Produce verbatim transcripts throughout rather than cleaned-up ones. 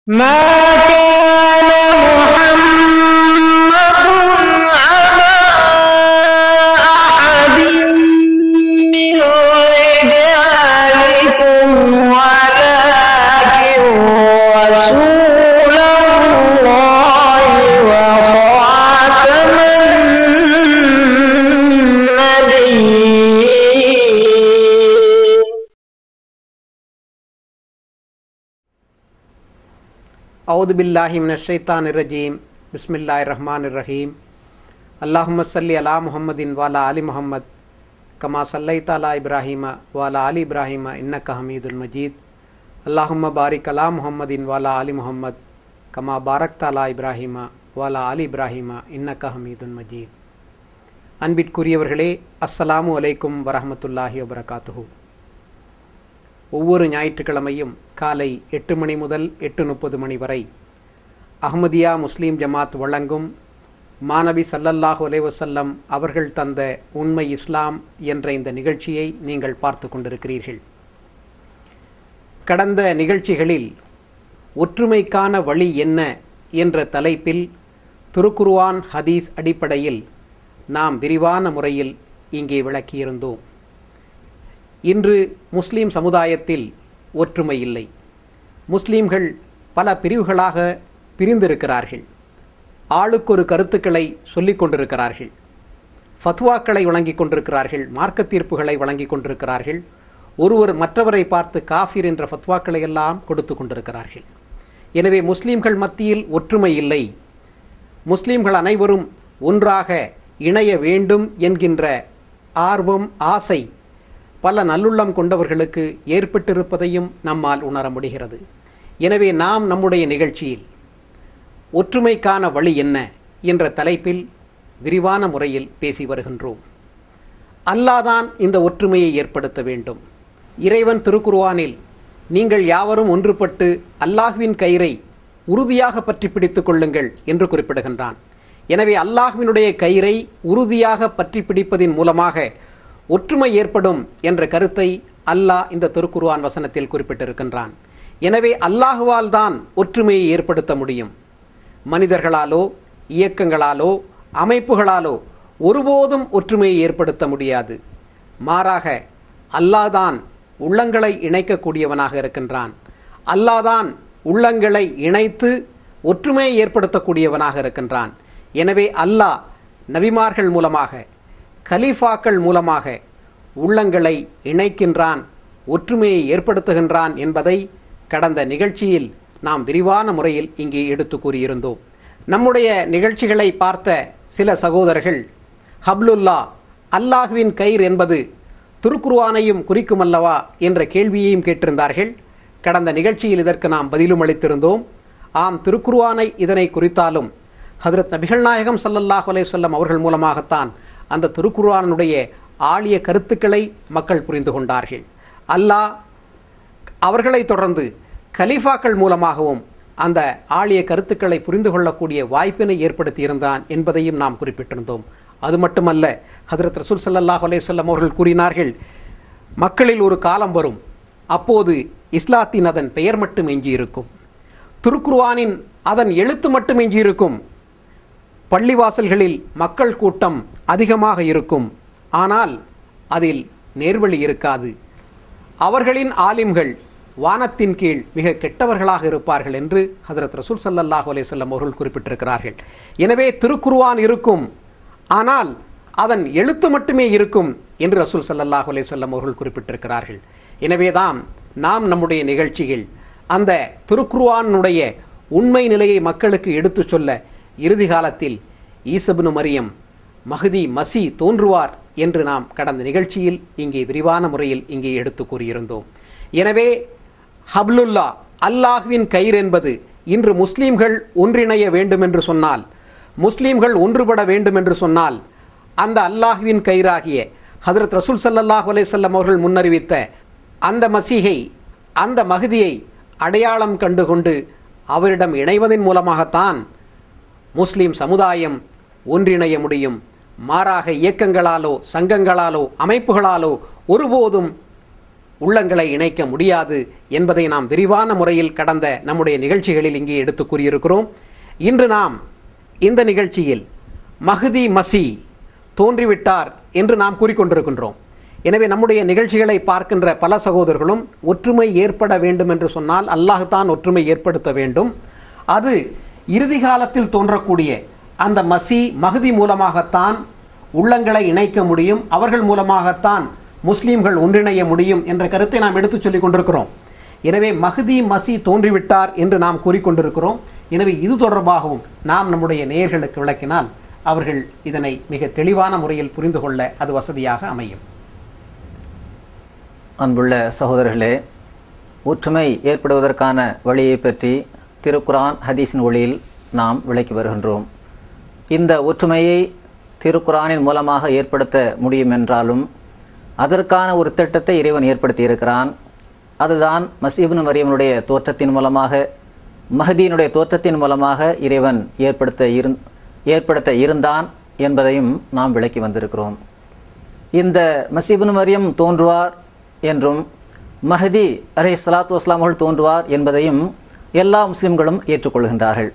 ما كان محمد أبا أحد من رجالكم ولكن رسول الله وخاتم النبيين. أعوذ بالله من الشيطان الرجيم. بسم الله الرحمن الرحيم. اللهم صل على محمد وعلى آل محمد كما صليت على إبراهيم وعلى آل إبراهيم إنك حميد مجيد. اللهم بارك على محمد وعلى آل محمد كما باركت على إبراهيم وعلى آل إبراهيم إنك حميد مجيد. அன்பிற்குரியவர்களே, அஸ்ஸலாமு அலைக்கும் வரஹ்மத்துல்லாஹி வபரகாத்துஹு. ஒவ்வொரு ஞாயிற்றுக்கிழமையும் காலை எட்டு மணி முதல் எட்டு முப்பது மணி வரை அஹ்மதியா முஸ்லீம் ஜமாத் வழங்கும் மாநபி ஸல்லல்லாஹு அலைஹி வஸல்லம் அவர்கள் தந்த உண்மை இஸ்லாம் என்ற இந்த நிகழ்ச்சியை நீங்கள் பார்த்து கொண்டிருக்கிறீர்கள். கடந்த நிகழ்ச்சிகளில் ஒற்றுமைக்கான வழி என்ன என்ற தலைப்பில் திருக்குர்ஆன் ஹதீஸ் அடிப்படையில் நாம் விரிவான முறையில் இங்கே விளக்கியிருந்தோம். இன்று முஸ்லீம் சமுதாயத்தில் ஒற்றுமை இல்லை. முஸ்லீம்கள் பல பிரிவுகளாக பிரிந்திருக்கிறார்கள். ஆளுக்கொரு கருத்துக்களை சொல்லிக் கொண்டிருக்கிறார்கள். ஃபத்வாக்களை வழங்கிக் கொண்டிருக்கிறார்கள். மார்க்க தீர்ப்புகளை வழங்கிக் கொண்டிருக்கிறார்கள். ஒருவர் மற்றவரை பார்த்து காஃபிர் என்ற ஃபத்வாக்களை எல்லாம் கொடுத்து கொண்டிருக்கிறார்கள். எனவே முஸ்லீம்கள் மத்தியில் ஒற்றுமை இல்லை. முஸ்லீம்கள் அனைவரும் ஒன்றாக இணைய வேண்டும் என்கின்ற ஆர்வம், ஆசை பல நல்லுள்ளம் கொண்டவர்களுக்கு ஏற்பட்டிருப்பதையும் நம்மால் உணர முடிகிறது. எனவே நாம் நம்முடைய நிகழ்ச்சியில் ஒற்றுமைக்கான வழி என்ன என்ற தலைப்பில் விரிவான முறையில் பேசி வருகின்றோம். அல்லாஹ் தான் இந்த ஒற்றுமையை ஏற்படுத்த வேண்டும். இறைவன் திருக்குர்ஆனில் நீங்கள் யாவரும் ஒன்றுபட்டு அல்லாஹ்வின் கயிறை உறுதியாக பற்றி பிடித்துக் கொள்ளுங்கள் என்று குறிப்பிடுகின்றான். எனவே அல்லாஹ்வினுடைய கயிறை உறுதியாக பற்றி பிடிப்பதின் மூலமாக ஒற்றுமை ஏற்படும் என்ற கருத்தை அல்லாஹ் இந்த திருக்குர்ஆன் வசனத்தில் குறிப்பிட்டிருக்கின்றான். எனவே அல்லாஹுவால் தான் ஒற்றுமையை ஏற்படுத்த முடியும். மனிதர்களாலோ, இயக்கங்களாலோ, அமைப்புகளாலோ ஒருபோதும் ஒற்றுமையை ஏற்படுத்த முடியாது. மாறாக அல்லாஹ் தான் உள்ளங்களை இணைக்கக்கூடியவனாக இருக்கின்றான். அல்லாஹ் தான் உள்ளங்களை இணைத்து ஒற்றுமையை ஏற்படுத்தக்கூடியவனாக இருக்கின்றான். எனவே அல்லாஹ் நபிமார்கள் மூலமாக, கலீஃபாக்கள் மூலமாக உள்ளங்களை இணைக்கின்றான், ஒற்றுமையை ஏற்படுத்துகின்றான் என்பதை கடந்த நிகழ்ச்சியில் நாம் விரிவான முறையில் இங்கே எடுத்து கூறியிருந்தோம். நம்முடைய நிகழ்ச்சிகளை பார்த்த சில சகோதரர்கள் ஹப்லுல்லா, அல்லாஹ்வின் கயிர் என்பது திருக்குர்ஆனையும் குறிக்குமல்லவா என்ற கேள்வியையும் கேட்டிருந்தார்கள். கடந்த நிகழ்ச்சியில் இதற்கு நாம் பதிலும் அளித்திருந்தோம். ஆம், திருக்குர்ஆனை இதனை குறித்தாலும் ஹதரத் நபிகள் நாயகம் ஸல்லல்லாஹு அலைஹி வஸல்லம் அவர்கள் மூலமாகத்தான் அந்த திருக்குர்ஆனுடைய ஆழிய கருத்துக்களை மக்கள் புரிந்து கொண்டார்கள். அல்லாஹ் அவர்களை தொடர்ந்து கலீஃபாக்கள் மூலமாகவும் அந்த ஆழிய கருத்துக்களை புரிந்து கொள்ளக்கூடிய வாய்ப்பினை ஏற்படுத்தி இருந்தான் என்பதையும் நாம் குறிப்பிட்டிருந்தோம். அது மட்டுமல்ல, ஹதரத் ரசூல் ஸல்லல்லாஹு அலைஹி வஸல்லம் அவர்கள் கூறினார்கள், மக்களில் ஒரு காலம் வரும், அப்போது இஸ்லாத்தின் அதன் பெயர் மட்டும் எஞ்சியிருக்கும், திருக்குர்ஆனின் அதன் எழுத்து மட்டும் எஞ்சியிருக்கும், பள்ளிவாசல்களில் மக்கள் கூட்டம் அதிகமாக இருக்கும், ஆனால் அதில் நேர்வழி இருக்காது, அவர்களின் ஆலிம்கள் வானத்தின் கீழ் மிக கெட்டவர்களாக இருப்பார்கள் என்று ஹதரத் ரசூல் ஸல்லல்லாஹு அலைஹி வஸல்லம் அவர்கள் குறிப்பிட்டிருக்கிறார்கள். எனவே திருக்குர்ஆன் இருக்கும், ஆனால் அதன் எழுத்து மட்டுமே இருக்கும் என்று ரசூல் ஸல்லல்லாஹு அலைஹி வஸல்லம் அவர்கள் குறிப்பிட்டிருக்கிறார்கள். எனவேதான் நாம் நம்முடைய நிகழ்ச்சியில் அந்த திருக்குர்ஆனுடைய உண்மை நிலையை மக்களுக்கு எடுத்து சொல்ல இறுதி காலத்தில் ஈசா இப்னு மரியம், மஹ்தி, மசி தோன்றுவார் என்று நாம் கடந்த நிகழ்ச்சியில் இங்கே விரிவான முறையில் இங்கே எடுத்து கூறியிருந்தோம். எனவே ஹப்லுல்லா, அல்லாஹ்வின் கயிறு என்பது இன்று முஸ்லீம்கள் ஒன்றிணைய வேண்டும் என்று சொன்னால், முஸ்லீம்கள் ஒன்றுபட வேண்டும் என்று சொன்னால், அந்த அல்லாஹ்வின் கயிறாகிய ஹதரத் ரசூல் ஸல்லல்லாஹு அலைஹி வஸல்லம் அவர்கள் முன்னறிவித்த அந்த மசீஹை, அந்த மஹ்தியை அடையாளம் கண்டுகொண்டு அவரிடம் இணைவதன் மூலமாகத்தான் முஸ்லீம் சமுதாயம் ஒன்றிணைய முடியும். மாறாக இயக்கங்களாலோ, சங்கங்களாலோ, அமைப்புகளாலோ ஒருபோதும் உள்ளங்களை இணைக்க முடியாது என்பதை நாம் விரிவான முறையில் கடந்த நம்முடைய நிகழ்ச்சிகளில் இங்கே எடுத்து கூறியிருக்கிறோம். இன்று நாம் இந்த நிகழ்ச்சியில் மஹ்தி மசி தோன்றிவிட்டார் என்று நாம் கூறிக்கொண்டிருக்கின்றோம். எனவே நம்முடைய நிகழ்ச்சிகளை பார்க்கின்ற பல சகோதரர்களும் ஒற்றுமை ஏற்பட வேண்டும் என்று சொன்னால் அல்லாஹ் தான் ஒற்றுமை ஏற்படுத்த வேண்டும். அது இறுதி காலத்தில் தோன்றக்கூடிய அந்த மசி மஹ்தி மூலமாகத்தான் உள்ளங்களை இணைக்க முடியும், அவர்கள் மூலமாகத்தான் முஸ்லீம்கள் ஒன்றிணைய முடியும் என்ற கருத்தை நாம் எடுத்துச் சொல்லிக் கொண்டிருக்கிறோம். எனவே மஹ்தி மசி தோன்றிவிட்டார் என்று நாம் கூறிக்கொண்டிருக்கிறோம். எனவே இது தொடர்பாகவும் நாம் நம்முடைய நேயர்களுக்கு விளக்கினால் அவர்கள் இதனை மிக தெளிவான முறையில் புரிந்து கொள்ள அது வசதியாக அமையும். அன்புள்ள சகோதரர்களே, ஒற்றுமை ஏற்படுவதற்கான வழியை பற்றி திருக்குரான் ஹதீஸின் ஒளியில் நாம் விளக்கி வருகின்றோம். இந்த ஒற்றுமையை திருக்குரானின் மூலமாக ஏற்படுத்த முடியும் என்றாலும் அதற்கான ஒரு திட்டத்தை இறைவன் ஏற்படுத்தி இருக்கிறான். அதுதான் மஸீஹ் இப்னு மரியமுடைய தோற்றத்தின் மூலமாக, மஹ்தியினுடைய தோற்றத்தின் மூலமாக இறைவன் ஏற்படுத்த இருந் ஏற்படுத்த இருந்தான் என்பதையும் நாம் விளக்கி வந்திருக்கிறோம். இந்த மஸீஹ் இப்னு மரியம் தோன்றுவார் என்றும் மஹ்தி அலைஹிஸ்ஸலாத்து வஸ்ஸலாம் அவர்கள் தோன்றுவார் என்பதையும் எல்லா முஸ்லிம்களும் ஏற்றுக்கொள்கின்றார்கள்.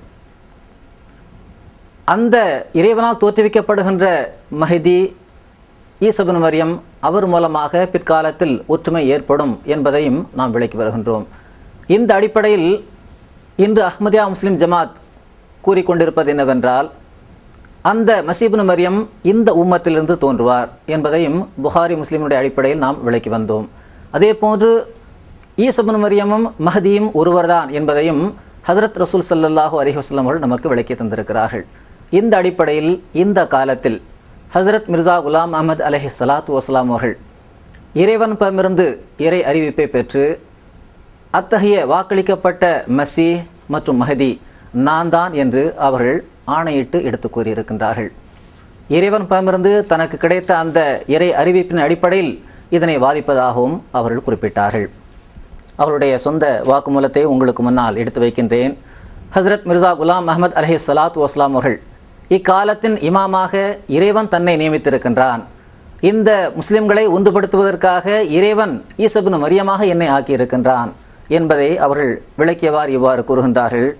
அந்த இறைவனால் தோற்றுவிக்கப்படுகின்ற மஹ்தி ஈசா இப்னு மரியம் அவர் மூலமாக பிற்காலத்தில் ஒற்றுமை ஏற்படும் என்பதையும் நாம் விளக்கி வருகின்றோம். இந்த அடிப்படையில் இன்று அஹ்மதியா முஸ்லிம் ஜமாத் கூறிக்கொண்டிருப்பது என்னவென்றால், அந்த மஸீஹ் இப்னு மரியம் இந்த உம்மத்திலிருந்து தோன்றுவார் என்பதையும் புகாரி முஸ்லிமுடைய அடிப்படையில் நாம் விளக்கி வந்தோம். அதே போன்று ஈசா இப்னு மரியமும் மஹ்தியும் ஒருவர்தான் என்பதையும் ஹஜ்ரத் ரசூல் ஸல்லல்லாஹு அலைஹி வஸல்லம் அவர்கள் நமக்கு விளக்கி தந்திருக்கிறார்கள். இந்த அடிப்படையில் இந்த காலத்தில் ஹஜ்ரத் மிர்சா குலாம் அஹ்மத் அலைஹிஸ்ஸலாத்து வஸ்ஸலாம் அவர்கள் இறைவனிடமிருந்து இறை அறிவிப்பை பெற்று அத்தகைய வாக்களிக்கப்பட்ட மஸீஹ் மற்றும் மஹ்தி நான் தான் என்று அவர்கள் ஆணையிட்டு எடுத்து கூறியிருக்கின்றார்கள். இறைவனிடமிருந்து தனக்கு கிடைத்த அந்த இறை அறிவிப்பின் அடிப்படையில் இதனை வாதிப்பதாகவும் அவர்கள் குறிப்பிட்டார்கள். அவருடைய சொந்த வாக்குமூலத்தை உங்களுக்கு முன்னால் எடுத்து வைக்கின்றேன். ஹஜ்ரத் மிர்சா குலாம் அஹ்மத் அலைஹிஸ்ஸலாத்து வஸ்ஸலாம் அவர்கள் இக்காலத்தின் இமாமாக இறைவன் தன்னை நியமித்திருக்கின்றான். இந்த முஸ்லிம்களை ஒன்றுபடுத்துவதற்காக இறைவன் ஈசா இப்னு மரியமாக என்னை ஆக்கியிருக்கின்றான் என்பதை அவர்கள் விளக்கியவாறு இவ்வாறு கூறுகின்றார்கள்.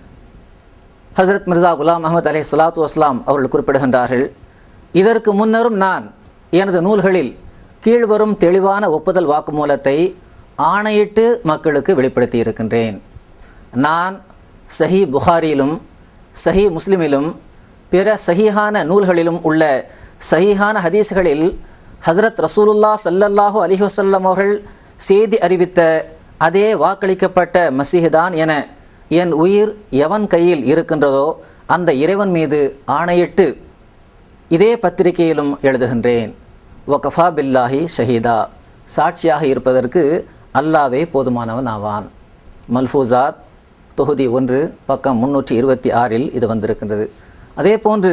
ஹஜ்ரத் மிர்சா குலாம் அஹ்மத் அலைஹிஸ்ஸலாத்து வஸ்ஸலாம் அவர்கள் குறிப்பிடுகின்றார்கள், இதற்கு முன்னரும் நான் எனது நூல்களில் கீழ்வரும் தெளிவான ஒப்புதல் வாக்குமூலத்தை ஆணையிட்டு மக்களுக்கு வெளிப்படுத்தி இருக்கின்றேன். நான் சஹீ புகாரியிலும் சஹீ முஸ்லிமிலும் பிற சஹீஹான நூல்களிலும் உள்ள சஹீஹான ஹதீஸ்களில் ஹஜ்ரத் ரசூலுல்லாஹ் ஸல்லல்லாஹு அலைஹி வஸல்லம் அவர்கள் செய்தி அறிவித்த அதே வாக்களிக்கப்பட்ட மஸீஹ்தான் என என் உயிர் எவன் கையில் இருக்கின்றதோ அந்த இறைவன் மீது ஆணையிட்டு இதே பத்திரிகையிலும் எழுதுகின்றேன். வகஃபா பில்லாஹி ஷஹீதா, சாட்சியாக இருப்பதற்கு அல்லாவே போதுமானவன் ஆவான். மல்ஃபூசாத் தொகுதி ஒன்று பக்கம் முன்னூற்றி இருபத்தி ஆறில் இது வந்திருக்கின்றது. அதே போன்று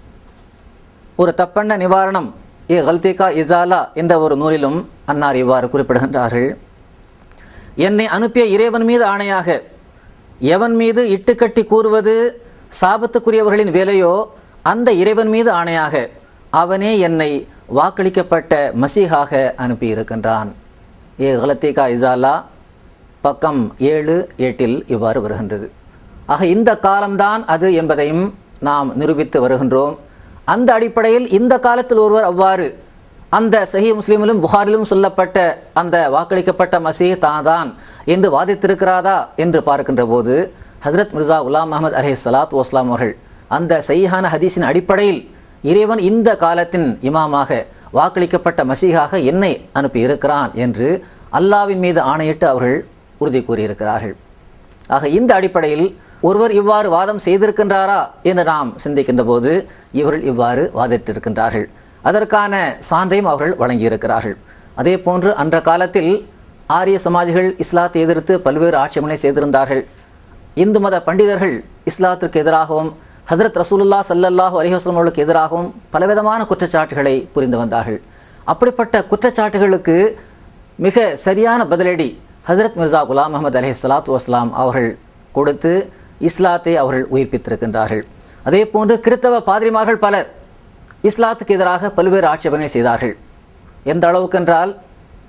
ஒரு தப்பெண்ண நிவாரணம் ஏ கல்திகா இசாலா என்ற ஒரு நூலிலும் அன்னார் இவ்வாறு குறிப்பிடுகின்றார்கள், என்னை அனுப்பிய இறைவன் மீது ஆணையாக எவன் மீது இட்டுக்கட்டி கூறுவது சாபத்துக்குரியவர்களின் வேலையோ அந்த இறைவன் மீது ஆணையாக அவனே என்னை வாக்களிக்கப்பட்ட மசீஹாக அனுப்பியிருக்கின்றான். ஏ கலத்திகா இசாலா பக்கம் ஏழு எட்டில் இவ்வாறு வருகின்றது. ஆக இந்த காலம்தான் அது என்பதையும் நாம் நிரூபித்து வருகின்றோம். அந்த அடிப்படையில் இந்த காலத்தில் ஒருவர் அவ்வாறு அந்த சஹீஹ் முஸ்லிமிலும் புகாரிலும் சொல்லப்பட்ட அந்த வாக்களிக்கப்பட்ட மசீஹ் தான் என்று வாதித்திருக்கிறாரா என்று பார்க்கின்ற போது ஹஜ்ரத் மிர்சா குலாம் அஹ்மத் அலைஹிஸ்ஸலாத்து வஸ்ஸலாம் அவர்கள் அந்த சஹீஹான ஹதீஸின் அடிப்படையில் இறைவன் இந்த காலத்தின் இமாமாக வாக்களிக்கப்பட்ட மசீஹாக என்னை அனுப்பி இருக்கிறான் என்று அல்லாவின் மீது ஆணையிட்டு அவர்கள் உறுதி கூறியிருக்கிறார்கள். ஆக இந்த அடிப்படையில் ஒருவர் இவ்வாறு வாதம் செய்திருக்கின்றாரா என்று நாம் சிந்திக்கின்ற போது இவர்கள் இவ்வாறு வாதிட்டிருக்கின்றார்கள். அதற்கான சான்றையும் அவர்கள் வழங்கியிருக்கிறார்கள். அதே போன்று அன்ற காலத்தில் ஆரிய சமாஜிகள் இஸ்லாத்தை எதிர்த்து பல்வேறு ஆட்சேபனை செய்திருந்தார்கள். இந்து மத பண்டிதர்கள் இஸ்லாத்திற்கு எதிராகவும் ஹஜ்ரத் ரசூலுல்லாஹ் ஸல்லல்லாஹு அலைஹி வஸல்லம் அவர்களுக்கு எதிராகவும் பலவிதமான குற்றச்சாட்டுகளை புரிந்து வந்தார்கள். அப்படிப்பட்ட குற்றச்சாட்டுகளுக்கு மிக சரியான பதிலடி ஹஜ்ரத் மிர்சா குலாம் அஹ்மத் அலைஹிஸ்ஸலாத்து வஸ்ஸலாம் அவர்கள் கொடுத்து இஸ்லாத்தை அவர்கள் உயிர்ப்பித்திருக்கின்றார்கள். அதே போன்று கிறித்தவ பாதிரிமார்கள் பலர் இஸ்லாத்துக்கு எதிராக பல்வேறு ஆட்சேபனை செய்தார்கள். எந்த அளவுக்கென்றால்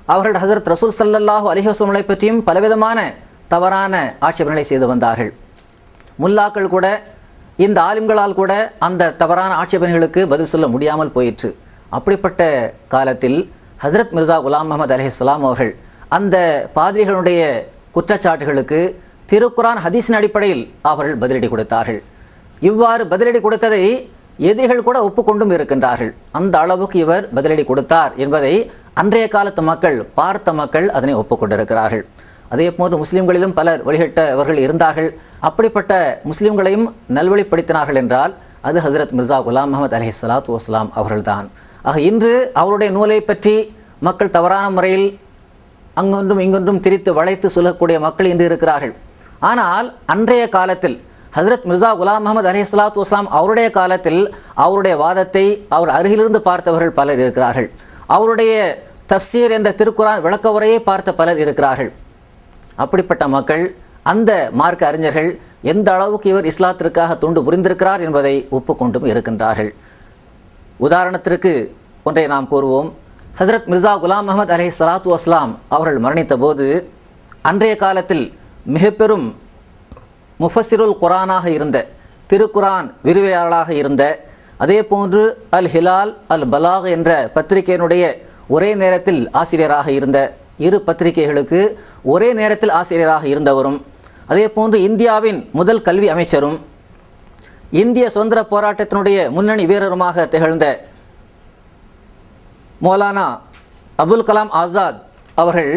அவர்கள் ஹஜரத் ரசூல் ஸல்லல்லாஹு அலைஹி வஸல்லம் பற்றியும் பலவிதமான தவறான ஆட்சேபனைகளை செய்து வந்தார்கள். முல்லாக்கள் கூட, இந்த ஆலிம்களால் கூட அந்த தவறான ஆட்சேபனைகளுக்கு பதில் சொல்ல முடியாமல் போயிற்று. அப்படிப்பட்ட காலத்தில் ஹஜரத் மிர்சா குலாம் முஹம்மது அலைஹிஸ்ஸலாம் அவர்கள் அந்த பாதிரிகளுடைய குற்றச்சாட்டுகளுக்கு திருக்குரான் ஹதீஸின் அடிப்படையில் அவர்கள் பதிலடி கொடுத்தார்கள். இவ்வாறு பதிலடி கொடுத்ததை எதிரிகள் கூட ஒப்புக்கொண்டும் இருக்கின்றார்கள். அந்த அளவுக்கு இவர் பதிலடி கொடுத்தார் என்பதை அன்றைய காலத்து மக்கள், பார்த்த மக்கள் அதனை ஒப்புக்கொண்டிருக்கிறார்கள். அதே போன்று முஸ்லிம்களிலும் பலர் வழிகட்டவர்கள் இருந்தார்கள். அப்படிப்பட்ட முஸ்லிம்களையும் நல்வழிப்படுத்தினார்கள் என்றால் அது ஹஜரத் மிர்சா குலாம் முஹம்மது அலைஹிஸ்ஸலாத்து வஸ்ஸலாம் அவர்கள்தான். ஆக இன்று அவருடைய நூலை பற்றி மக்கள் தவறான முறையில் அங்கொன்றும் இங்கொன்றும் திரித்து வளைத்து சொல்லக்கூடிய மக்கள் இன்று இருக்கிறார்கள். ஆனால் அன்றைய காலத்தில் ஹஜரத் மிர்சா குலாம் முஹம்மது அலைஹிஸ்ஸலாத்து வஸ்ஸலாம் அவருடைய காலத்தில் அவருடைய வாதத்தை அவர் அருகிலிருந்து பார்த்தவர்கள் பலர் இருக்கிறார்கள். அவருடைய தஃப்சீர் என்ற திருக்குரான் விளக்க உரையை பார்த்த பலர் இருக்கிறார்கள். அப்படிப்பட்ட மக்கள், அந்த மார்க்க அறிஞர்கள் எந்த அளவுக்கு இவர் இஸ்லாத்திற்காக தொண்டு புரிந்திருக்கிறார் என்பதை ஒப்புக்கொண்டும் இருக்கின்றார்கள். உதாரணத்திற்கு ஒன்றை நாம் கூறுவோம். ஹஜரத் மிர்சா குலாம் முஹம்மது அலைஹிஸ்ஸலாத்து வஸ்ஸலாம் அவர்கள் மரணித்த போது அன்றைய காலத்தில் மிக பெரும் முஃபஸ்ஸிருல் குரானாக இருந்த, திருக்குரான் விரிவுரையாளராக இருந்த, அதே போன்று அல் ஹிலால் அல் பலாக் என்ற பத்திரிகையினுடைய ஒரே நேரத்தில் ஆசிரியராக இருந்த, இரு பத்திரிகைகளுக்கு ஒரே நேரத்தில் ஆசிரியராக இருந்தவரும், அதே போன்று இந்தியாவின் முதல் கல்வி அமைச்சரும், இந்திய சுதந்திர போராட்டத்தினுடைய முன்னணி வீரருமாக திகழ்ந்த மௌலானா அபுல் கலாம் ஆசாத் அவர்கள்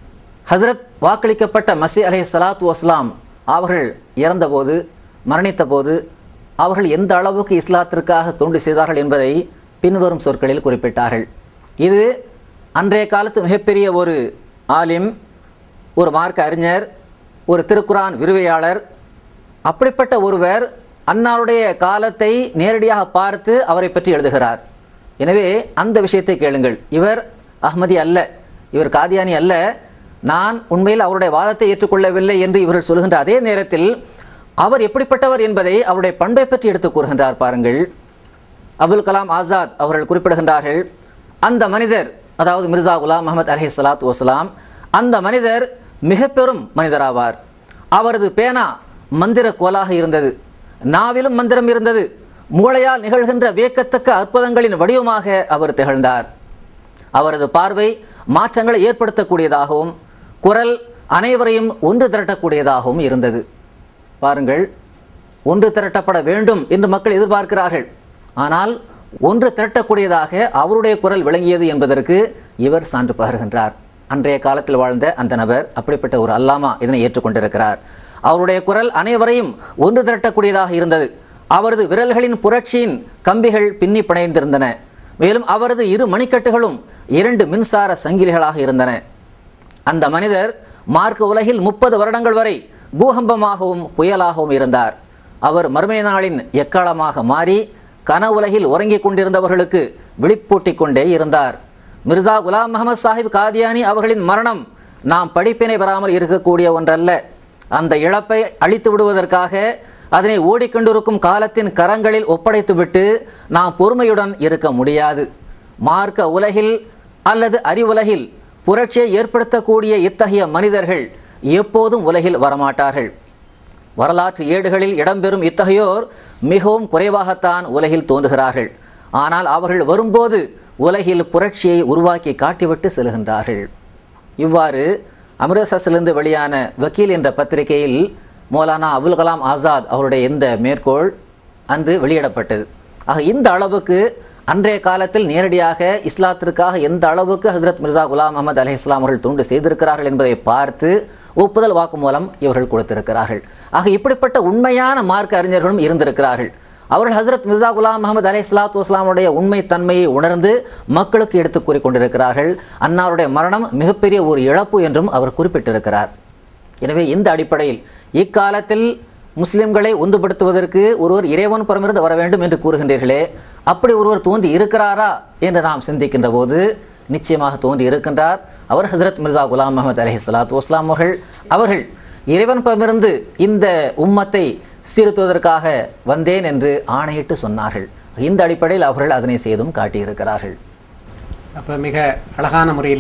ஹஜரத் வாக்களிக்கப்பட்ட மஸீஹ் அலைஹிஸ்ஸலாத்து வஸ்ஸலாம் அவர்கள் இறந்தபோது, மரணித்த போது அவர்கள் எந்த அளவுக்கு இஸ்லாத்திற்காக தொண்டு செய்தார்கள் என்பதை பின்வரும் சொற்களில் குறிப்பிட்டார்கள். இது அன்றைய காலத்து மிகப்பெரிய ஒரு ஆலிம், ஒரு மார்க்க அறிஞர், ஒரு திருக்குரான் விரிவையாளர். அப்படிப்பட்ட ஒருவர் அன்னாருடைய காலத்தை நேரடியாக பார்த்து அவரை பற்றி எழுதுகிறார். எனவே அந்த விஷயத்தை கேளுங்கள். இவர் அஹ்மதி அல்ல, இவர் காதியானி அல்ல, நான் உண்மையில் அவருடைய வாதத்தை ஏற்றுக்கொள்ளவில்லை என்று இவர்கள் சொல்கின்ற அதே நேரத்தில் அவர் எப்படிப்பட்டவர் என்பதை அவருடைய பண்பை பற்றி எடுத்து கூறுகின்றார். பாருங்கள், அபுல் கலாம் ஆசாத் அவர்கள் குறிப்பிடுகின்றார்கள், அந்த மனிதர், அதாவது மிர்சா குலாம் முஹம்மது அலைஹிஸ்ஸலாத்து வஸ்ஸலாம், அந்த மனிதர் மிக பெரும் மனிதராவார். அவரது பேனா மந்திர கோலாக இருந்தது, நாவிலும் மந்திரம் இருந்தது, மூளையால் நிகழ்கின்ற வியக்கத்தக்க அற்புதங்களின் வடிவமாக அவர் திகழ்ந்தார். அவரது பார்வை மாற்றங்களை ஏற்படுத்தக்கூடியதாகவும் குரல் அனைவரையும் ஒன்று திரட்டக்கூடியதாகவும் இருந்தது. பாருங்கள், ஒன்று திரட்டப்பட வேண்டும் என்று மக்கள் எதிர்பார்க்கிறார்கள். ஆனால் ஒன்று திரட்டக்கூடியதாக அவருடைய குரல் விளங்கியது என்பதற்கு இவர் சான்று பகர்கின்றார். அன்றைய காலத்தில் வாழ்ந்த அந்த நபர், அப்படிப்பட்ட ஒரு அல்லாமா இதனை ஏற்றுக்கொண்டிருக்கிறார். அவருடைய குரல் அனைவரையும் ஒன்று திரட்டக்கூடியதாக இருந்தது. அவரது விரல்களின் புரட்சியின் கம்பிகள் பின்னி பிணைந்திருந்தன. மேலும் அவரது இரு மணிக்கட்டுகளும் இரண்டு மின்சார சங்கிலிகளாக இருந்தன. அந்த மனிதர் மார்க்க உலகில் முப்பது வருடங்கள் வரை பூகம்பமாகவும் புயலாகவும் இருந்தார். அவர் மறுமை நாளின் எக்காலமாக மாறி கனவுலகில் உறங்கிக் கொண்டிருந்தவர்களுக்கு விழிப்பூட்டிக் கொண்டே இருந்தார். மிர்சா குலாம் முஹம்மது சாஹிப் காதியானி அவர்களின் மரணம் நாம் படிப்பினை பெறாமல் இருக்கக்கூடிய ஒன்றல்ல. அந்த இழப்பை அழித்து விடுவதற்காக அதனை ஓடிக்கொண்டிருக்கும் காலத்தின் கரங்களில் ஒப்படைத்துவிட்டு நாம் பொறுமையுடன் இருக்க முடியாது. மார்க்க உலகில் அல்லது அறிவுலகில் புரட்சியை ஏற்படுத்தக்கூடிய இத்தகைய மனிதர்கள் எப்போதும் உலகில் வரமாட்டார்கள். வரலாற்று ஏடுகளில் இடம்பெறும் இத்தகையோர் மிகவும் குறைவாகத்தான் உலகில் தோன்றுகிறார்கள். ஆனால் அவர்கள் வரும்போது உலகில் புரட்சியை உருவாக்கி காட்டிவிட்டு செல்கின்றார்கள். இவ்வாறு அமிர்தசரஸிலிருந்து வெளியான வக்கீல் என்ற பத்திரிகையில் மௌலானா அபுல் கலாம் ஆசாத் அவருடைய இந்த மேற்கோள் அன்று வெளியிடப்பட்டது. ஆக இந்த அளவுக்கு அன்றைய காலத்தில் நேரடியாக இஸ்லாத்திற்காக எந்த அளவுக்கு ஹஜரத் மிர்சா குலாம் முஹம்மது அலைஹிஸ்ஸலாம் அவர்கள் தொண்டு செய்திருக்கிறார்கள் என்பதை பார்த்து ஒப்புதல் வாக்குமூலம் இவர்கள் கொடுத்திருக்கிறார்கள். ஆக இப்படிப்பட்ட உண்மையான மார்க்க அறிஞர்களும் இருந்திருக்கிறார்கள். அவர்கள் ஹஜரத் மிர்சா குலாம் முஹம்மது அலைஹிஸ்ஸலாத்து வஸ்ஸலாமுடைய உண்மை தன்மையை உணர்ந்து மக்களுக்கு எடுத்து கூறிக்கொண்டிருக்கிறார்கள். அன்னாருடைய மரணம் மிகப்பெரிய ஒரு இழப்பு என்றும் அவர் குறிப்பிட்டிருக்கிறார். எனவே இந்த அடிப்படையில் இக்காலத்தில் முஸ்லிம்களை ஒன்றுபடுத்துவதற்கு ஒருவர் இறைவன் புறமிருந்து வர வேண்டும் என்று கூறுகின்றீர்களே, அப்படி ஒருவர் தோன்றி இருக்கிறாரா என்று நாம் சிந்திக்கின்ற போது நிச்சயமாக தோன்றி இருக்கின்றார். அவர் ஹஜரத் மிர்சா குலாம் முஹம்மது அலைஹிஸ்ஸலாத்து வஸ்ஸலாம் அவர்கள் அவர்கள் இறைவன் புறமிருந்து இந்த உம்மத்தை சீர்துவதற்காக வந்தேன் என்று ஆணையிட்டு சொன்னார்கள். இந்த அடிப்படையில் அவர்கள் அதனை செய்தும் காட்டியிருக்கிறார்கள். அப்போ மிக அழகான முறையில்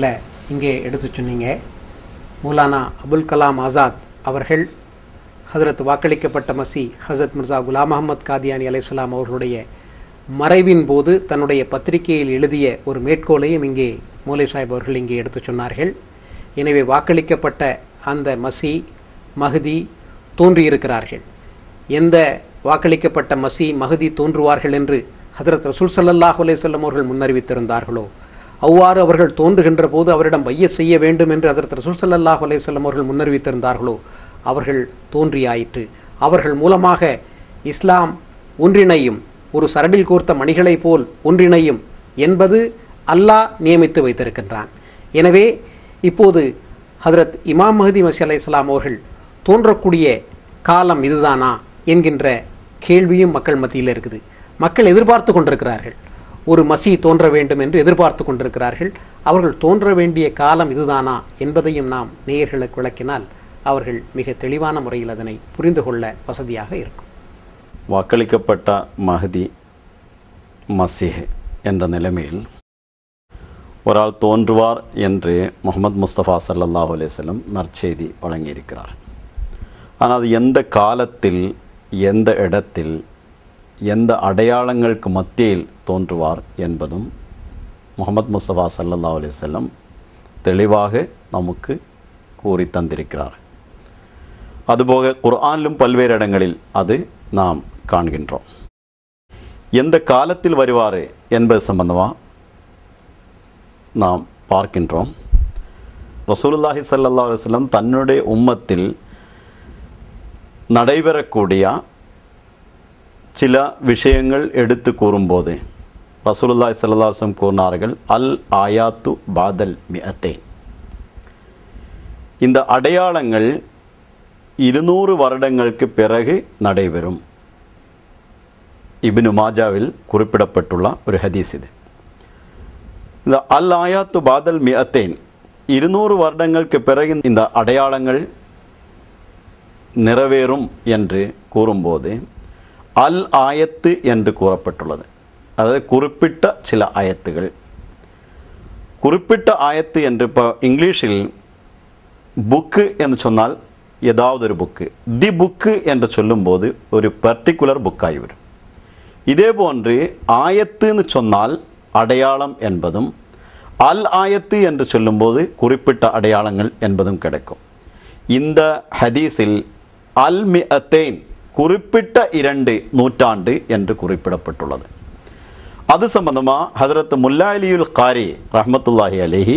இங்கே எடுத்து சொன்னீங்க. மௌலானா அபுல் கலாம் ஆசாத் அவர்கள் ஹஜரத் வாக்களிக்கப்பட்ட மசி ஹசரத் மிர்சா குலாம் அஹமத் காதியானி அலைஹிஸ்ஸலாம் அவர்களுடைய மறைவின் போது தன்னுடைய பத்திரிகையில் எழுதிய ஒரு மேற்கோளையும் இங்கே மௌலை சாஹிப் அவர்கள் இங்கே எடுத்து சொன்னார்கள். எனவே வாக்களிக்கப்பட்ட அந்த மசி மஹதி தோன்றியிருக்கிறார்கள். எந்த வாக்களிக்கப்பட்ட மசி மஹதி தோன்றுவார்கள் என்று ஹஜரத் ரசூல் ஸல்லல்லாஹு அலைஹி வஸல்லம் அவர்கள் முன்னறிவித்திருந்தார்களோ அவ்வாறு அவர்கள் தோன்றுகின்ற போது அவரிடம் பையத் செய்ய வேண்டும் என்று ஹஜரத் ரசூல் ஸல்லல்லாஹு அலைஹி வஸல்லம் அவர்கள் முன்னறிவித்திருந்தார்களோ அவர்கள் தோன்றியாயிற்று. அவர்கள் மூலமாக இஸ்லாம் ஒன்றிணையும், ஒரு சரடில் கோர்த்த மணிகளைப் போல் ஒன்றிணையும் என்பது அல்லாஹ் நியமித்து வைத்திருக்கின்றான். எனவே இப்போது ஹஜரத் இமாம் மஹதி மஸீஹ் அலைஹிஸ்ஸலாம் அவர்கள் தோன்றக்கூடிய காலம் இதுதானா என்கின்ற கேள்வியும் மக்கள் மத்தியில் இருக்குது. மக்கள் எதிர்பார்த்து கொண்டிருக்கிறார்கள், ஒரு மசி தோன்ற வேண்டும் என்று எதிர்பார்த்து கொண்டிருக்கிறார்கள். அவர்கள் தோன்ற வேண்டிய காலம் இதுதானா என்பதையும் நாம் நேயர்களுக்கு விளக்கினால் அவர்கள் மிக தெளிவான முறையில் அதனை புரிந்து கொள்ள வசதியாக இருக்கும். வாக்களிக்கப்பட்ட மஹதி மசீஹ் என்ற நிலைமையில் ஒரு ஆள் தோன்றுவார் என்று முஹம்மது முஸ்தபா ஸல்லல்லாஹு அலைஹி வஸல்லம் நற்செய்தி வழங்கியிருக்கிறார். ஆனால் அது எந்த காலத்தில், எந்த இடத்தில், எந்த அடையாளங்களுக்கு மத்தியில் தோன்றுவார் என்பதும் முஹம்மது முஸ்தபா ஸல்லல்லாஹு அலைஹி வஸல்லம் தெளிவாக நமக்கு கூறி தந்திருக்கிறார். அதுபோக குர்ஆனிலும் பல்வேறு இடங்களில் அது நாம் காண்கின்றோம். எந்த காலத்தில் வருவார் என்பது சம்பந்தமாக நாம் பார்க்கின்றோம். ரசூலுல்லாஹி ஸல்லல்லாஹு அலைஹி வஸல்லம் தன்னுடைய உம்மத்தில் நடைபெறக்கூடிய சில விஷயங்கள் எடுத்து கூறும்போது ரசூலுல்லாஹி ஸல்லல்லாஹு அலைஹி வஸல்லம் கூறினார்கள், அல் ஆயாத்து பாதல் மிஅத்தைன். இந்த அடையாளங்கள் இருநூறு வருடங்களுக்கு பிறகு நடைபெறும். இப்னு மாஜாவில் குறிப்பிடப்பட்டுள்ள ஒரு ஹதீஸ் இது. இந்த அல் ஆயாத்து பாதல் மிஅத்தைன், இருநூறு வருடங்களுக்கு பிறகு இந்த அடையாளங்கள் நிறைவேறும் என்று கூறும்போது அல் ஆயத்து என்று கூறப்பட்டுள்ளது. அதாவது குறிப்பிட்ட சில ஆயத்துகள். குறிப்பிட்ட ஆயத்து என்று இப்போ இங்கிலீஷில் புக்கு என்று சொன்னால் ஏதாவது ஒரு புக்கு, தி புக்கு என்று சொல்லும்போது ஒரு பர்டிகுலர் புக்காகிவிடும். இதே போன்று ஆயத்துன்னு சொன்னால் அடையாளம் என்பதும், அல் ஆயத்து என்று சொல்லும்போது குறிப்பிட்ட அடையாளங்கள் என்பதும் கிடைக்கும். இந்த ஹதீஸில் அல் மிஅத்தைன் குறிப்பிட்ட இரண்டு நூற்றாண்டு என்று குறிப்பிடப்பட்டுள்ளது. அது சம்பந்தமாக ஹஜரத் முல்லா அலியுல் காரி ரஹ்மத்துல்லாஹி அலைஹி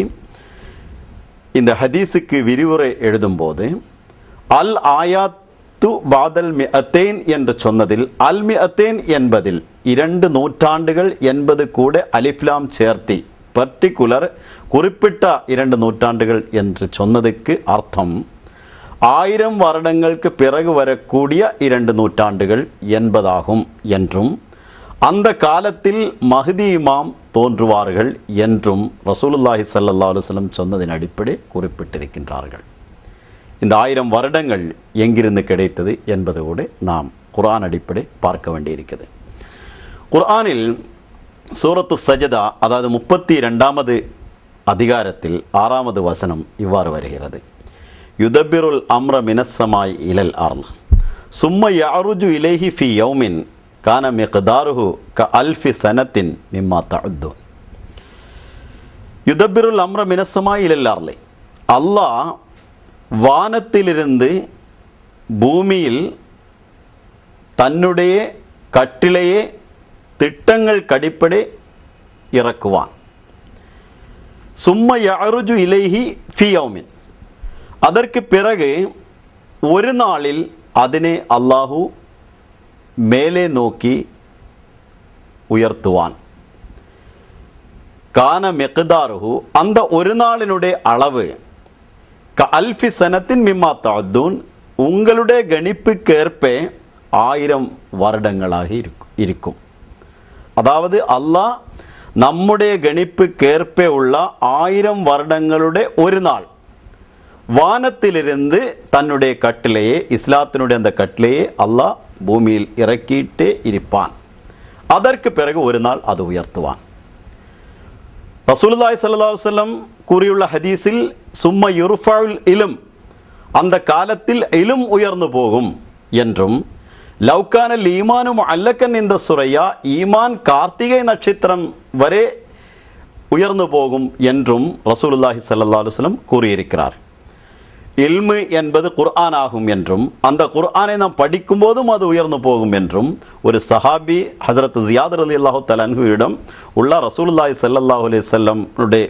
இந்த ஹதீஸுக்கு விரிவுரை எழுதும்போது அல் ஆயாத்து பாதல் மிஅத்தைன் என்று சொன்னதில் அல் மிஅத்தைன் என்பதில் இரண்டு நூற்றாண்டுகள் என்பது கூட அலிஃப்லாம் சேர்த்தி பர்டிகுலர் குறிப்பிட்ட இரண்டு நூற்றாண்டுகள் என்று சொன்னதுக்கு அர்த்தம் ஆயிரம் வருடங்களுக்கு பிறகு வரக்கூடிய இரண்டு நூற்றாண்டுகள் என்பதாகும் என்றும், அந்த காலத்தில் மஹ்தி இமாம் தோன்றுவார்கள் என்றும் ரசூலுல்லாஹி ஸல்லல்லாஹு அலைஹி வஸல்லம் சொன்னதின் அடிப்படை குறிப்பிட்டிருக்கின்றார்கள். இந்த ஆயிரம் வருடங்கள் எங்கிருந்து கிடைத்தது என்பது கூட நாம் குர்ஆன் அடிப்படை பார்க்க வேண்டியிருக்கிறது. குர்ஆனில் சூரத்து சஜதா, அதாவது முப்பத்தி ரெண்டாவது அதிகாரத்தில் ஆறாவது வசனம் இவ்வாறு வருகிறது, யுதப்பிருல் அம்ர மினஸ்ஸமாய் இலல் அர்ல் சும்ம யஅருஜு இலைஹி ஃபி யௌமின் கான மிக்தாருஹு க அல்ஃபி சனத்தின் மிம்மா தஅத்தூன். யுதப்பிருல் அம்ர மினஸ்ஸமாய் இலல் அர்ல், அல்லாஹ் வானத்திலிருந்து பூமியில் தன்னுடைய கட்டிலையே திட்டங்கள் கடிப்படை இறக்குவான். சும்ம யஅருஜு இலைஹி ஃபி யௌமின், அதற்கு பிறகு ஒரு நாளில் அதனை அல்லாஹு மேலே நோக்கி உயர்த்துவான். கான மிக்தாருஹு, அந்த ஒரு நாளினுடைய அளவு க அல்ஃபி சனத்தின் மிம்மா தஅத்தூன், உங்களுடைய கணிப்புக்கேற்ப ஆயிரம் வருடங்களாக இருக்கும். அதாவது அல்லாஹ் நம்முடைய கணிப்புக்கேற்ப உள்ள ஆயிரம் வருடங்களுடைய ஒரு நாள் வானத்திலிருந்து தன்னுடைய கட்டளையே, இஸ்லாத்தினுடைய அந்த கட்டளையே அல்லாஹ் பூமியில் இறக்கிட்டே இருப்பான். அதற்கு பிறகு ஒரு நாள் அது உயர்த்துவான். ரசூலுல்லாஹி ஸல்லல்லாஹு அலைஹி வஸல்லம் கூறியுள்ள ஹதீஸில் சும்ம யுர்ஃபுல் இலும், அந்த காலத்தில் இலும் உயர்ந்து போகும் என்றும், லவ்கானல் ஈமானும் அல்லக்கன் இந்த சுரையா, ஈமான் கார்த்திகை நட்சத்திரம் வரை உயர்ந்து போகும் என்றும் ரசூலுல்லாஹி ஸல்லல்லாஹு அலைஹி வஸல்லம் கூறியிருக்கிறார். இல்மு என்பது குர்ஆன் ஆகும் என்றும், அந்த குர்ஆனை நாம் படிக்கும் போதும் அது உயர்ந்து போகும் என்றும் ஒரு சஹாபி ஹஜரத் ஜியாத் ரலியல்லாஹு தஆலா அன்ஹுவிடம் உள்ள ரசூலுல்லாஹி ஸல்லல்லாஹு அலைஹி வஸல்லமுடைய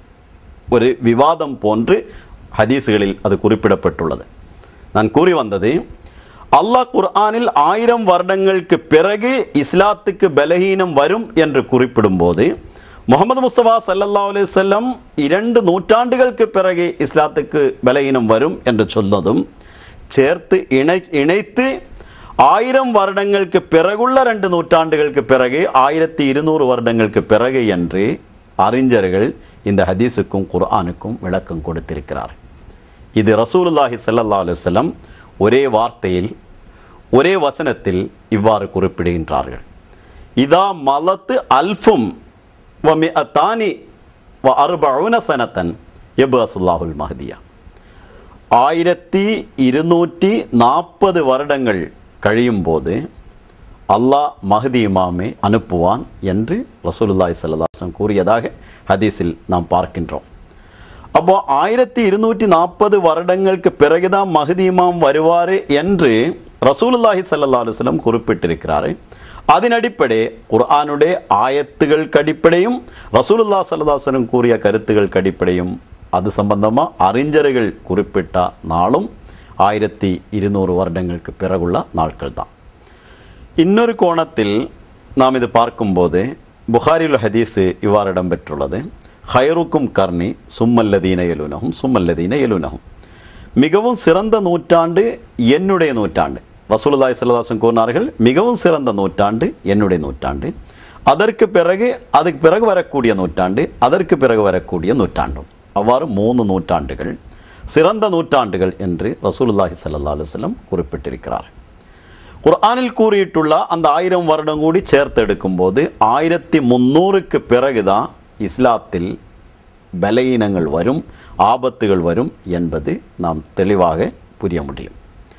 ஒரு விவாதம் போன்று ஹதீஸ்களில் அது குறிப்பிடப்பட்டுள்ளது. நான் கூறி வந்தது, அல்லாஹ் குர்ஆனில் ஆயிரம் வருடங்களுக்கு பிறகு இஸ்லாத்துக்கு பலகீனம் வரும் என்று குறிப்பிடும்போது, முகமது முஸ்தபா ஸல்லல்லாஹு அலைஹி வஸல்லம் இரண்டு நூற்றாண்டுகளுக்கு பிறகு இஸ்லாத்துக்கு பலகீனம் வரும் என்று சொன்னதும் சேர்த்து இணை இணைத்து ஆயிரம் வருடங்களுக்கு பிறகுள்ள ரெண்டு நூற்றாண்டுகளுக்கு பிறகு ஆயிரத்தி இருநூறு வருடங்களுக்கு பிறகு என்று அறிஞர்கள் இந்த ஹதீஸுக்கும் குர்ஆனுக்கும் விளக்கம் கொடுத்திருக்கிறார். இது ரசூலுல்லாஹி ஸல்லல்லாஹு அலைஹி வஸல்லம் ஒரே வார்த்தையில் ஒரே வசனத்தில் இவ்வாறு குறிப்பிடுகின்றார்கள். இதா மலத்து அல்ஃபும் வ மிஅத்தானி வ அர்பஊன சனத்தன் யப்அசுல்லாஹுல் மஹ்தியா. ஆயிரத்தி இருநூற்றி நாற்பது வருடங்கள் கழியும் போது அல்லாஹ் மஹ்தி இமாமை அனுப்புவான் என்று ரசூலுல்லாஹி ஸல்லல்லாஹு அலைஹி வஸல்லம் கூறியதாக ஹதீஸில் நாம் பார்க்கின்றோம். அப்போ ஆயிரத்தி இருநூற்றி நாற்பது வருடங்களுக்கு பிறகுதான் மஹ்தி இமாம் வருவார் என்று ரசூலுல்லாஹி ஸல்லல்லாஹு அலைஹி வஸல்லம் குறிப்பிட்டிருக்கிறார். அதன் அடிப்படை குர்ஆனுடைய ஆயத்துகளுக்கு அடிப்படையும் ரசூலுல்லாஹி ஸல்லல்லாஹு அலைஹி வஸல்லம் கூறிய கருத்துக்களுக்கு அடிப்படையும் அது சம்பந்தமாக அறிஞர்கள் குறிப்பிட்ட நாளும் ஆயிரத்தி இருநூறு வருடங்களுக்கு பிறகுள்ள நாட்கள் தான். இன்னொரு கோணத்தில் நாம் இது பார்க்கும்போது புகாரில் ஹதீஸு இவ்வாறு இடம்பெற்றுள்ளது. ஹைருக்கும் கர்ணி சும்மல்லதீன எலுனகும் சும்மல்லதீன எலுனகும். மிகவும் சிறந்த நூற்றாண்டு என்னுடைய நூற்றாண்டு. ரசூலுல்லாஹி ஸல்லல்லாஹு அலைஹி வஸல்லம் கூறினார்கள், மிகவும் சிறந்த நூற்றாண்டு என்னுடைய நூற்றாண்டு, அதற்கு பிறகு அதுக்கு பிறகு வரக்கூடிய நூற்றாண்டு, அதற்கு பிறகு வரக்கூடிய நூற்றாண்டும். அவ்வாறு மூணு நூற்றாண்டுகள் சிறந்த நூற்றாண்டுகள் என்று ரசூலுல்லாஹி ஸல்லல்லாஹு அலைஹி வஸல்லம் குறிப்பிட்டிருக்கிறார். குர்ஆனில் கூறிയിട്ടുள்ள அந்த ஆயிரம் வருடம் கூடி சேர்த்து எடுக்கும்போது ஆயிரத்தி முன்னூறுக்கு பிறகுதான் இஸ்லாத்தில் பலகீனங்கள் வரும், ஆபத்துகள் வரும் என்பது நாம் தெளிவாக புரிய முடியும்.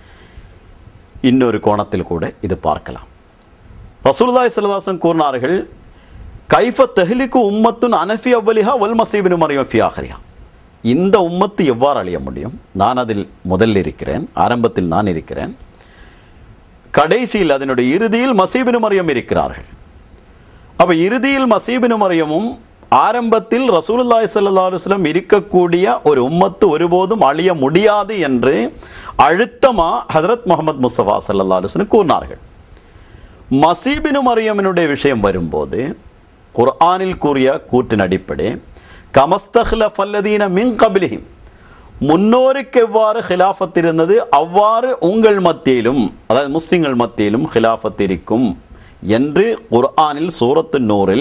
இன்னொரு கோணத்தில் கூட இது பார்க்கலாம். ரசூலுல்லாஹி ஸல்லல்லாஹு அலைஹி வஸல்லம் கூறினார்கள், கைஃப தஹ்லிகு உம்மத்துன் அனஃபி அவ்வலிஹா வல் மஸீஹ் இப்னு மர்யம் ஃபி ஆஹிரிஹா. இந்த உம்மத்து எவ்வாறு அழிய முடியும்? நான் அதில் முதலில் இருக்கிறேன், ஆரம்பத்தில் நான் இருக்கிறேன், கடைசியில் அதனுடைய இறுதியில் மஸீஹ் இப்னு மர்யம் இருக்கிறார்கள். அப்போ இறுதியில் மஸீஹ் இப்னு மர்யமும் ஆரம்பத்தில் ரசூலுல்லாஹி ஸல்லல்லாஹு அலைஹி வஸல்லம் இருக்கக்கூடிய ஒரு உம்மத்து ஒருபோதும் அழிய முடியாது என்று அழுத்தமா ஹஜ்ரத் முஹம்மது முஸ்தபா ஸல்லல்லாஹு அலைஹி வஸல்லம் கூறினார்கள். மஸீஹ் இப்னு மர்யமினுடைய விஷயம் வரும்போது குர்ஆனில் கூறிய கூற்றின் அடிப்படை கமஸ்தஹ்லஃபல்லதீன மின் கப்லிஹிம், முன்னோருக்கு எவ்வாறு ஹிலாஃபத் இருந்தது அவ்வாறு உங்கள் மத்தியிலும், அதாவது முஸ்லிம்கள் மத்தியிலும் ஹிலாஃபத் இருக்கும் என்று குர்ஆனில் சூரத்து நூறில்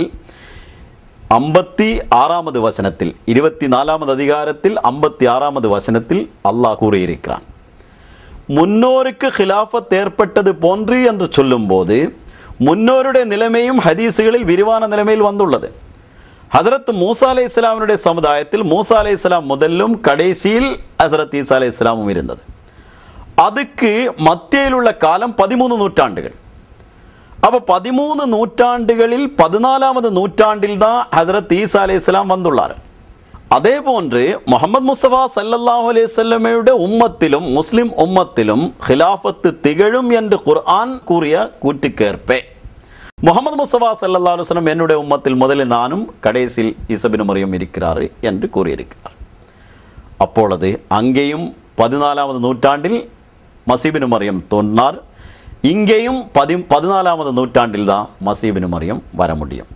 ஐம்பத்தி ஆறாவது வசனத்தில் இருபத்தி நாலாவது அதிகாரத்தில் ஐம்பத்தி ஆறாவது வசனத்தில் அல்லாஹ் கூறியிருக்கிறான். முன்னோருக்கு ஹிலாஃபத் ஏற்பட்டது போன்று என்று சொல்லும்போது முன்னோருடைய நிலைமையும் ஹதீஸுகளில் விரிவான நிலைமையில் வந்துள்ளது. ஹஜரத் மூசா அலைஹிஸ்ஸலாமுடைய சமுதாயத்தில் மூசா அலைஹிஸ்ஸலாம் முதலும் கடைசியில் ஹஜரத் ஈசா அலைஹிஸ்ஸலாமும் இருந்தது. அதுக்கு மத்தியில் உள்ள காலம் பதிமூணு நூற்றாண்டுகள். அப்போ பதிமூணு நூற்றாண்டுகளில் பதினாலாவது நூற்றாண்டில் தான் ஹஜரத் ஈசா அலைஹிஸ்ஸலாம் வந்துள்ளார். அதே போன்று முஹம்மது முஸ்தபா ஸல்லல்லாஹு அலைஹி வஸல்லமுடைய உம்மத்திலும் முஸ்லிம் உம்மத்திலும் ஹிலாஃபத்து திகழும் என்று குர்ஆன் கூறிய கூற்றுக்கேற்ப முஹம்மது முஸ்தபா ஸல்லல்லாஹு அலைஹி வஸல்லம் என்னுடைய உம்மத்தில் முதலில் நானும் கடைசியில் ஈசா இப்னு மர்யம் இருக்கிறார் என்று கூறியிருக்கிறார். அப்பொழுது அங்கேயும் பதினாலாவது நூற்றாண்டில் மஸீஹ் இப்னு மர்யம் தோன்றினார், இங்கேயும் பதி பதினாலாவது நூற்றாண்டில் தான் மஸீஹ் இப்னு மர்யம் வர முடியும்.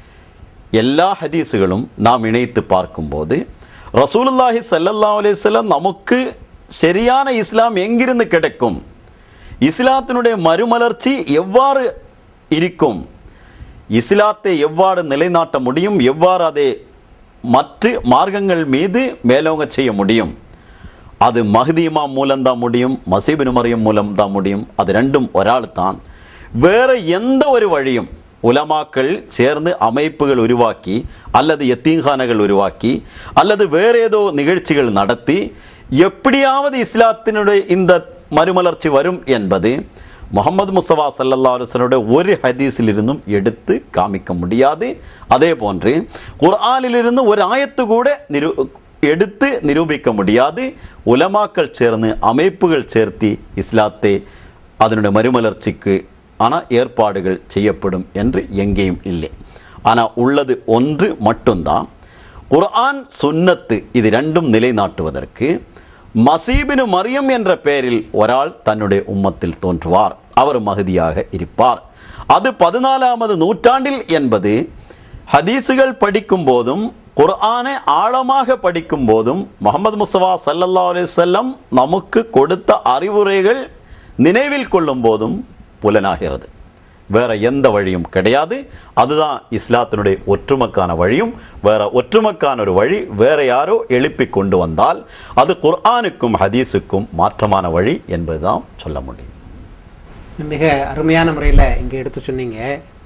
எல்லா ஹதீஸுகளும் நாம் இணைத்து பார்க்கும்போது ரசூலுல்லாஹி ஸல்லல்லாஹு அலைஹி வஸல்லம் நமக்கு சரியான இஸ்லாம் எங்கிருந்து கிடைக்கும், இஸ்லாத்தினுடைய மறுமலர்ச்சி எவ்வாறு இருக்கும், இஸ்லாத்தை எவ்வாறு நிலைநாட்ட முடியும், எவ்வாறு அதை மற்ற மார்க்கங்கள் மீது மேலோங்க செய்ய முடியும், அது மஹ்தி இமாம் மூலம்தான் முடியும், மஸீஹ் இப்னு மர்யம் மூலம்தான் முடியும். அது ரெண்டும் ஒராள் தான். வேறு எந்த ஒரு வழியும் உலமாக்கள் சேர்ந்து அமைப்புகள் உருவாக்கி அல்லது யத்தீம்கானகள் உருவாக்கி அல்லது வேற ஏதோ நிகழ்ச்சிகள் நடத்தி எப்படியாவது இஸ்லாத்தினுடைய இந்த மறுமலர்ச்சி வரும் என்பது முஹம்மது முஸ்தபா ஸல்லல்லாஹு அலைஹி வஸல்லம் ஒரு ஹதீஸிலிருந்தும் எடுத்து காமிக்க முடியாது. அதே போன்று குர்ஆனிலிருந்து ஒரு ஆயத்து கூட நிரு எடுத்து நிரூபிக்க முடியாது. உலமாக்கள் சேர்ந்து அமைப்புகள் சேர்த்து இஸ்லாத்தை அதனுடைய மறுமலர்ச்சிக்கு ஆனால் ஏற்பாடுகள் செய்யப்படும் என்று எங்கேயும் இல்லை. ஆனால் உள்ளது ஒன்று மட்டும்தான், குர்ஆன் சுன்னத்து இது ரெண்டும் நிலைநாட்டுவதற்கு மசீபினு மரியம் என்ற பெயரில் ஒராள் தன்னுடைய உம்மத்தில் தோன்றுவார், அவர் மஹதியாக இருப்பார். அது பதினாலாவது நூற்றாண்டில் என்பது ஹதீஸுகள் படிக்கும் போதும் குர்ஆனை ஆழமாக படிக்கும் போதும் முஹம்மது முஸ்தபா ஸல்லல்லாஹு அலைஹி வஸல்லம் நமக்கு கொடுத்த அறிவுரைகள் நினைவில் கொள்ளும் போதும் புலனாகிறது. வேற எந்த வழியும் கிடையாது. அதுதான் இஸ்லாத்தினுடைய ஒற்றுமைக்கான வழியும். வேற ஒற்றுமைக்கான ஒரு வழி வேற யாரோ எழுப்பி கொண்டு வந்தால் அது குர்ஆனுக்கும் ஹதீஸுக்கும் மாற்றமான வழி என்பதுதான் சொல்ல முடியும். மிக அருமையான முறையில் இங்கே எடுத்து சொன்னீங்க.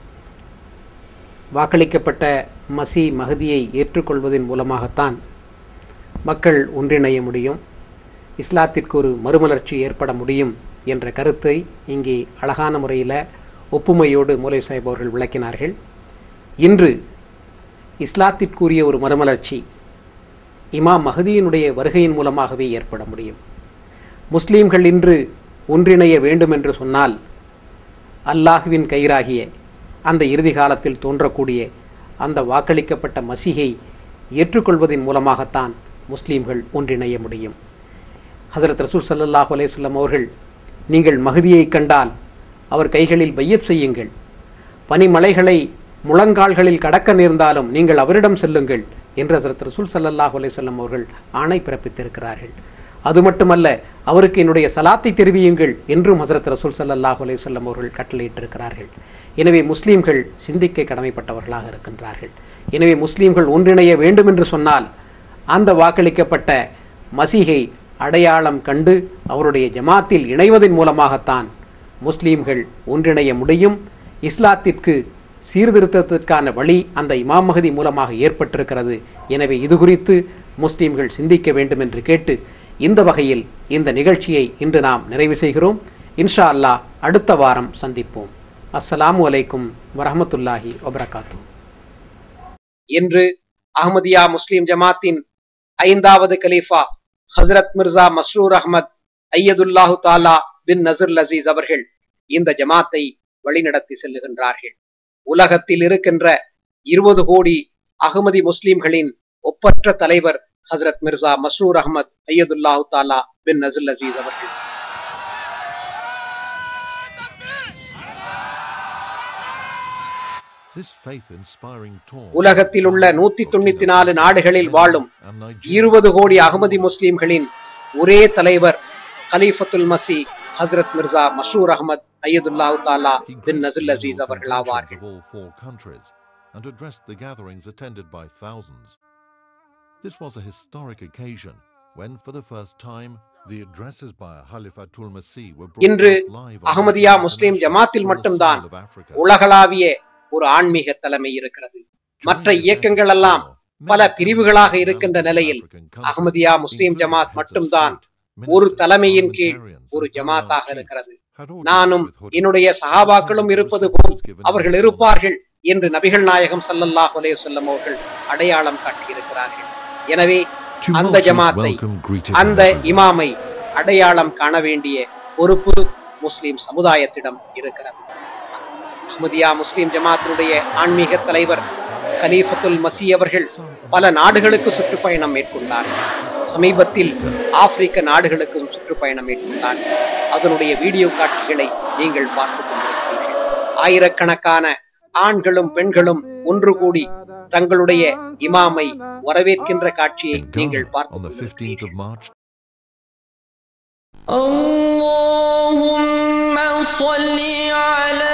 வாக்களிக்கப்பட்ட மசி மஹதியை ஏற்றுக்கொள்வதன் மூலமாகத்தான் மக்கள் ஒன்றிணைய முடியும், இஸ்லாத்திற்கு ஒரு மறுமலர்ச்சி ஏற்பட முடியும் என்ற கருத்தை இங்கே அழகான முறையில் ஒப்புமையோடு மௌலவி சாஹிப் அவர்கள் விளக்கினார்கள். இன்று இஸ்லாத்திற்குரிய ஒரு மறுமலர்ச்சி இமாம் மஹதியினுடைய வருகையின் மூலமாகவே ஏற்பட முடியும். முஸ்லீம்கள் இன்று ஒன்றிணைய வேண்டும் என்று சொன்னால் அல்லாஹுவின் கயிறாகிய அந்த இறுதி காலத்தில் தோன்றக்கூடிய அந்த வாக்களிக்கப்பட்ட மசீஹை ஏற்றுக்கொள்வதன் மூலமாகத்தான் முஸ்லீம்கள் ஒன்றிணைய முடியும். ஹஜ்ரத் ரசூல் ஸல்லல்லாஹு அலைஹி வஸல்லம் அவர்கள், நீங்கள் மஹதியை கண்டால் அவர் கைகளில் பையத் செய்யுங்கள், பனிமலைகளை முழங்கால்களில் கடக்க நேர்ந்தாலும் நீங்கள் அவரிடம் செல்லுங்கள் என்று ஹஜ்ரத் ரசூல் ஸல்லல்லாஹு அலைஹி வஸல்லம் அவர்கள் ஆணை பிறப்பித்திருக்கிறார்கள். அது மட்டுமல்ல, அவருக்கு என்னுடைய சலாத்தை தெரிவியுங்கள் என்றும் ஹஜ்ரத் ரசூல் ஸல்லல்லாஹு அலைஹி வஸல்லம் அவர்கள் கட்டளையிட்டிருக்கிறார்கள். எனவே முஸ்லீம்கள் சிந்திக்க கடமைப்பட்டவர்களாக இருக்கின்றார்கள். எனவே முஸ்லீம்கள் ஒன்றிணைய வேண்டும் என்று சொன்னால் அந்த வாக்களிக்கப்பட்ட மசீஹை அடையாளம் கண்டு அவருடைய ஜமாத்தில் இணைவதன் மூலமாகத்தான் முஸ்லீம்கள் ஒன்றிணைய முடியும். இஸ்லாத்திற்கு சீர்திருத்தத்திற்கான வழி அந்த இமாம் மஹதி மூலமாக ஏற்பட்டிருக்கிறது. எனவே இது குறித்து முஸ்லீம்கள் சிந்திக்க வேண்டும் என்று கேட்டு இந்த வகையில் இந்த நிகழ்ச்சியை இன்று நாம் நிறைவு செய்கிறோம். இன்ஷா அல்லாஹ் அடுத்த வாரம் சந்திப்போம். அஸ்ஸலாமு அலைக்கும் வரஹ்மத்துல்லாஹி வபரகாத்து. இன்று அஹ்மதியா முஸ்லிம் ஜமாத்தின் ஐந்தாவது கலீஃபா ஹஜ்ரத் மிர்சா மஸ்ரூர் அஹ்மத் ஐயதுல்லாஹு தாலா பின் நசர் லசீஸ் அவர்கள் இந்த ஜமாத்தை வழிநடத்தி செல்லுகின்றார்கள். உலகத்தில் இருக்கின்ற இருபது கோடி அஹ்மதி முஸ்லிம்களின் ஒப்பற்ற தலைவர் ஹஜ்ரத் மிர்சா மஸ்ரூர் அஹ்மத் ஐயதுல்லாஹு தாலா பின் நசர் லசீஸ் அவர்கள். உலகத்தில் உள்ள நூத்தி தொண்ணூத்தி நாலு நாடுகளில் வாழும் இருபது கோடி அஹ்மதி முஸ்லிம்களின் ஒரே தலைவர் கலீஃபத்துல் மசி ஹஜ்ரத் மிர்சா மஸ்ரூர் அஹ்மத் ஐயதுல்லாஹு தாலா பின் நசர் லசீஸ் அவர்கள் ஆவார்கள். and addressed the gatherings attended by thousands. This was a historic occasion when for the first time the addresses by Khalifatul Masih were broadcast live. Ahmadiyya முஸ்லிம் ஜமாத்தில் மட்டும்தான் உலகளாவிய ஒரு ஆன்மீக தலைமை இருக்கிறது. மற்ற இயக்கங்கள் எல்லாம் பல பிரிவுகளாக இருக்கின்ற நிலையில் அஹ்மதியா முஸ்லிம் ஜமாத் மட்டும்தான் ஒரு தலைமையின் கீழ் ஒரு ஜமாத்தாக இருக்கிறது. நானும் என்னுடைய சஹாபாக்களும் இருப்பது போல் அவர்கள் இருப்பார்கள் என்று நபிகள் நாயகம் ஸல்லல்லாஹு அலைஹி வஸல்லம் அவர்கள் அடையாளம் காட்டியிருக்கிறார்கள். எனவே அந்த ஜமாத்தை, அந்த இமாமை அடையாளம் காண வேண்டிய பொறுப்பு முஸ்லிம் சமுதாயத்திடம் இருக்கிறது. அஹ்மதியா முஸ்லிம் ஜமாத்தினுடைய ஆன்மீக தலைவர் கலீஃபத்துல் மசி அவர்கள் பல நாடுகளுக்கு சுற்றுப்பயணம் மேற்கொண்டார்கள். சமீபத்தில் ஆப்பிரிக்க நாடுகளுக்கும் சுற்றுப்பயணம் மேற்கொண்டார்கள். அதனுடைய வீடியோ காட்சிகளை நீங்கள் பார்த்துக் கொண்டிருக்கிறீர்கள். ஆயிரக்கணக்கான ஆண்களும் பெண்களும் ஒன்று கூடி தங்களுடைய இமாமை வரவேற்கின்ற காட்சியை நீங்கள் பார்த்து اللهم صل على